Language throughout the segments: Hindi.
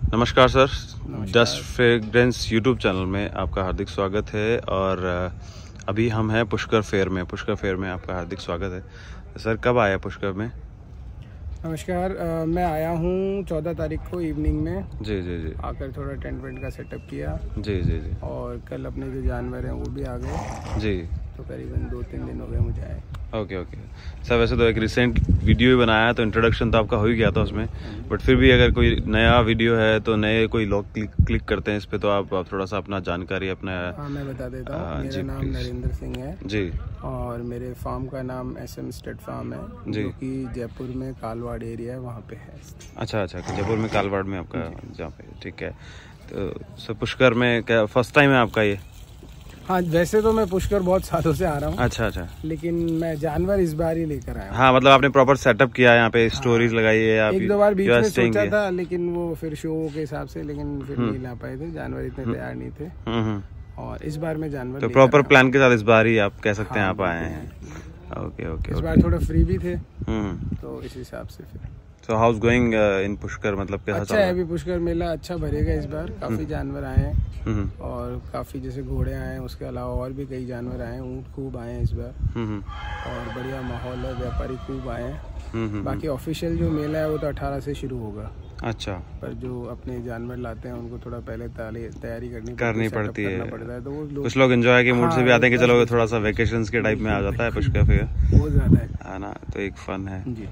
नमस्कार sir, dust fragrance YouTube channel में आपका हार्दिक स्वागत है। और अभी हम हैं पुष्कर फेयर में। पुष्कर फेयर में आपका हार्दिक स्वागत है। सर कब आया पुष्कर में? नमस्कार, मैं आया हूँ 14 तारीख को इवनिंग में। जी जी जी। आकर थोड़ा टेंट वेंट का सेटअप किया। जी जी जी। और कल अपने जो जानवर हैं वो भी आ गए जी। तो करीबन 2-3 दिन हो गए मुझे आए। ओके ओके सर, वैसे तो एक रिसेंट वीडियो भी बनाया तो इंट्रोडक्शन तो आपका हो ही गया था उसमें, बट फिर भी अगर कोई नया वीडियो है तो नए कोई लोग क्लिक करते हैं इस पे, तो आप थोड़ा सा अपना जानकारी अपना। हाँ, मैं बता देता हूँ। मेरा नाम नरेंद्र सिंह है जी। और मेरे फार्म का नाम SM स्टेट फार्म है, जो कि जयपुर में कालवाड़ एरिया है, वहाँ पे है। अच्छा अच्छा, जयपुर में कालवाड़ में आपका जहाँ पे, ठीक है। तो सर पुष्कर में क्या फर्स्ट टाइम है आपका ये? हाँ, वैसे तो मैं पुष्कर बहुत सालों से आ रहा हूँ। अच्छा अच्छा। लेकिन मैं जानवर इस बार ही लेकर आया हूँ। हाँ, मतलब आपने प्रॉपर सेटअप किया है यहाँ पे, स्टोरीज लगाई है? एक दो बार बीच में सोचा था, लेकिन वो फिर शो के हिसाब से, लेकिन फिर नहीं ला पाए थे, जानवर इतने तैयार नहीं थे। और इस बार मैं जानवर तो प्रॉपर प्लान के साथ इस बार ही आप कह सकते हैं आप आए हैं। Okay okay. इस बार थोड़ा फ्री भी थे तो इस हिसाब से फिर। So how's going in Pushkar, मतलब कैसा अच्छा है? अभी पुष्कर मेला अच्छा भरेगा इस बार। काफी जानवर आए हैं और काफी जैसे घोड़े आए हैं, उसके अलावा और भी कई जानवर आए हैं। ऊँट खूब आए हैं इस बार और बढ़िया माहौल है, व्यापारी खूब आए हैं। बाकी ऑफिशियल जो मेला है वो तो 18 से शुरू होगा। अच्छा। पर जो अपने जानवर लाते हैं उनको थोड़ा पहले तैयारी करनी पड़ती है। तो वो कुछ लोग एंजॉय के मूड से भी आते हैं कि चलो थोड़ा सा वेकेशंस के टाइप में आ जाता है पुष्कर फेयर। बहुत ज्यादा है ना, तो एक फन है जी।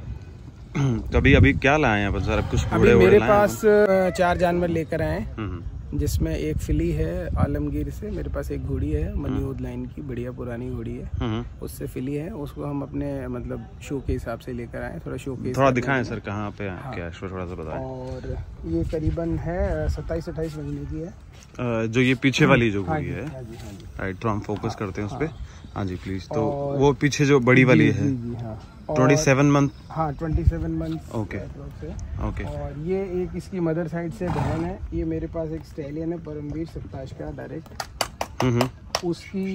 तो अभी क्या लाए हैं सर? कुछ अभी मेरे पास 4 जानवर लेकर आए हैं, जिसमें एक फिली है आलमगीर से। मेरे पास एक घोड़ी है मनीउद लाइन की, बढ़िया पुरानी घोड़ी है, उससे फिली है। उसको हम अपने मतलब शो के हिसाब से लेकर आए। थोड़ा शो के थोड़ा दिखाएं सर, कहाँ पे क्या थोड़ा सा बताएं। और ये करीबन है 27-28 महीने की है। जो ये पीछे वाली जो घोड़ी है, राइट, तो हम फोकस करते हैं उस पे। हाँ जी प्लीज। तो वो पीछे जो बड़ी वाली है 27 मंथ। हाँ, 27 मंथ। Okay okay. और ये एक इसकी मदर साइड से बहन है। ये मेरे पास एक स्टैलियन है परमवीर सत्ताश का डायरेक्ट, उसकी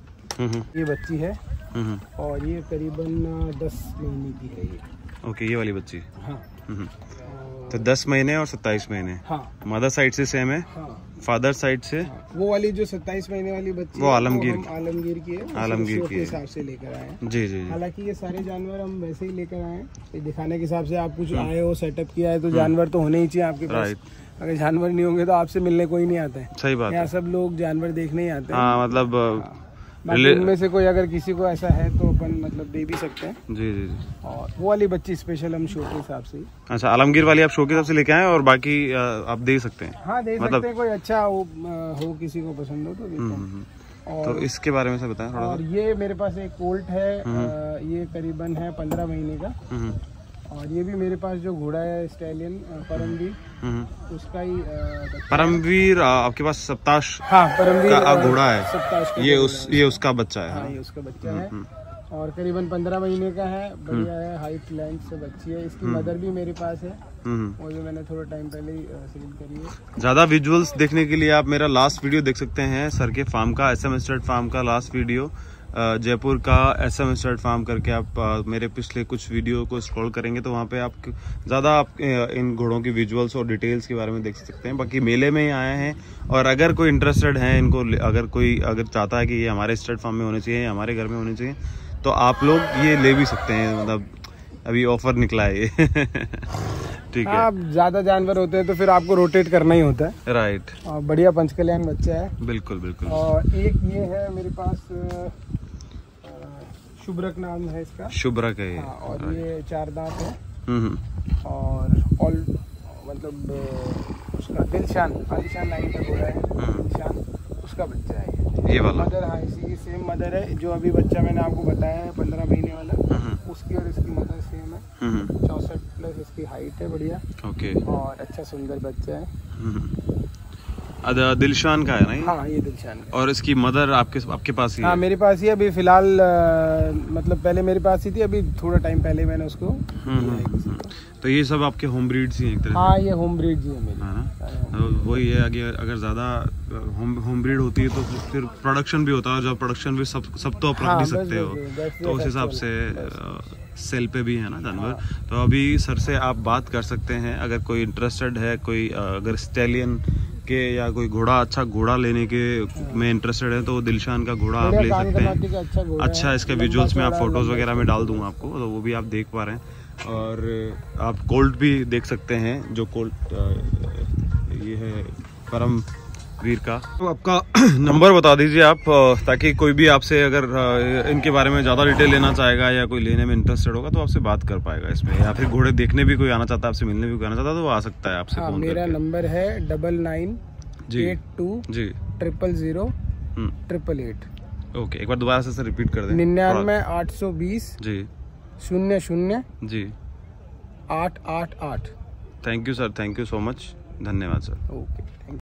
ये बच्ची है और ये करीबन 10 महीने की है ये। ओके, ये वाली बच्ची। हाँ। तो 10 महीने और 27 महीने। हाँ। मदर साइड से सेम है। हाँ। फादर साइड से वो वाली जो 27 महीने वाली बच्ची वो आलमगीर की है। आलमगीर की हिसाब से लेकर आए हैं। जी जी। हालांकि ये सारे जानवर हम वैसे ही लेकर आए हैं, दिखाने के हिसाब से। आप कुछ आए हो, सेटअप किया है, तो जानवर तो होने ही चाहिए आपके पास। अगर जानवर नहीं होंगे तो आपसे मिलने कोई नहीं आता है। सही बात है। यहाँ सब लोग जानवर देखने ही आते हैं। हाँ, मतलब उनमें से कोई अगर किसी को ऐसा है तो अपन मतलब दे भी सकते हैं। जी जी। और वो वाली बच्ची स्पेशल हम शो के हिसाब से। अच्छा, आलमगीर वाली आप शो के हिसाब से लेके आए और बाकी आप दे सकते हैं? हाँ, दे सकते हैं। कोई अच्छा हो किसी को पसंद हो तो। और तो इसके बारे में से बताएं थोड़ा। और ये मेरे पास एक कोल्ट है, ये करीबन है 15 महीने का। और ये भी मेरे पास जो घोड़ा है स्टैलियन परमवीर, उसका ही परमवीर आपके पास सप्ताश? हाँ, परमवीर का घोड़ा है। सप्ताश का ये उसका बच्चा है। हाँ, ये उसका बच्चा है और करीबन 15 महीने का है। बढ़िया है, हाइट लेंथ से बच्ची है। इसकी मदर भी मेरे पास है, वो जो मैंने थोड़ा टाइम पहले ही सेल करी है। ज्यादा विजुअल्स देखने के लिए आप मेरा लास्ट वीडियो देख सकते हैं, सर के फार्म का, SM स्टड फार्म का लास्ट वीडियो, जयपुर का SM स्टड फार्म करके आप मेरे पिछले कुछ वीडियो को स्क्रॉल करेंगे तो वहाँ पे आप ज़्यादा इन घोड़ों की विजुअल्स और डिटेल्स के बारे में देख सकते हैं। बाकी मेले में ही आए हैं और अगर कोई इंटरेस्टेड है इनको, अगर चाहता है कि ये हमारे स्टड फार्म में होने चाहिए, हमारे घर में होने चाहिए, तो आप लोग ये ले भी सकते हैं। मतलब अभी ऑफर निकला है ये ठीक है। आप ज्यादा जानवर होते हैं तो फिर आपको रोटेट करना ही होता है। राइट। और बढ़िया पंचकल्याण बच्चा है। बिल्कुल बिल्कुल। और एक ये है मेरे पास, शुभ्रक नाम है इसका। शुभ्रक है। हाँ, और ये 4 दांत है। और मतलब उसका दिलशान लाइन का घोड़ा है, दिलशान, उसका बच्चा है ये वाला। मदर, हाँ, इसी की सेम मदर है। जो अभी बच्चा मैंने आपको बताया है 15 महीने वाला, उसकी और इसकी मदर सेम है। 64+ इसकी हाइट है, बढ़िया। ओके। और अच्छा सुंदर बच्चा है। दिलशान का है ना ये? हाँ, ये दिलशान का। और इसकी मदर आपके पास ही है? हाँ, मेरे पास ही अभी फिलहाल, मतलब पहले मेरे पास ही थी, अभी थोड़ा टाइम पहले मैंने उसको। तो ये सब आपके होम ब्रीड्स ही हैं एक तरह से? हाँ, ये होम ब्रीड जी है मेरी। है ना, वही है। अगर ज़्यादा होम ब्रीड होती है तो फिर प्रोडक्शन भी होता है। जब प्रोडक्शन भी सब तो आप रख नहीं सकते हो, तो उस हिसाब से सेल पे भी है ना जानवर। तो अभी सर से आप बात कर सकते हैं, अगर कोई इंटरेस्टेड है, कोई अगर स्टैलियन के या कोई घोड़ा, अच्छा घोड़ा लेने के में इंटरेस्टेड है तो दिलशान का घोड़ा आप ले सकते हैं। अच्छा इसके विजुअल्स में आप फोटोज वगैरह में डाल दूंगा आपको, तो वो भी आप देख पा रहे हैं। और आप कोल्ट भी देख सकते हैं, जो कोल्ट ये है परम वीर का। तो आपका नंबर बता दीजिए आप, ताकि कोई भी आपसे अगर इनके बारे में ज़्यादा डिटेल लेना चाहेगा या कोई लेने में इंटरेस्टेड होगा तो आपसे बात कर पाएगा इसमें, या फिर घोड़े देखने भी कोई आना चाहता है, आपसे मिलने भी कोई आना चाहता है तो वो आ सकता है आपसे फोन मेरा करके। नंबर है 9982 जी 000 888। ओके, एक बार दोबारा से सर रिपीट कर दें। 99 820 जी 00 जी 888। Thank you sir, thank you so much, धन्यवाद सर। ओके।